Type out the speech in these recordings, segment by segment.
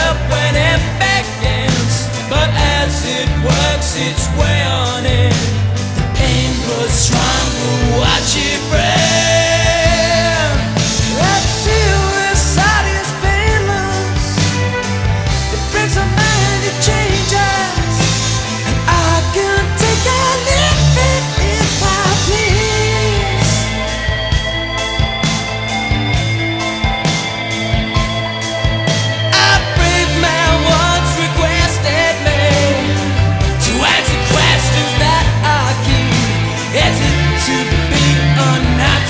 up when it beckons, but as it works its way on in, the pain grows strong, we'll watch it burn. That suicide is painless, it breaks a mind, it changes, and I can take a living if I please. A brave man once requested me to answer questions that I keep. Is it to be or not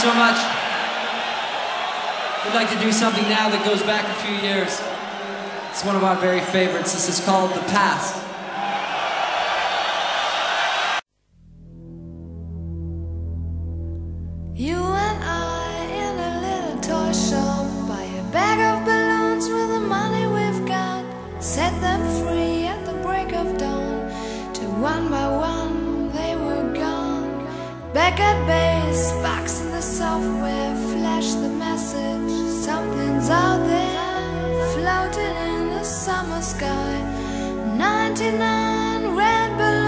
so much. We'd like to do something now that goes back a few years. It's one of our very favorites. This is called The Past. You and I in a little toy shop, buy a bag of balloons with the money we've got, set them free at the break of dawn, till one by one they were gone. Back at base, box in the software, flash the message, something's out there, floating in the summer sky. 99 red balloons.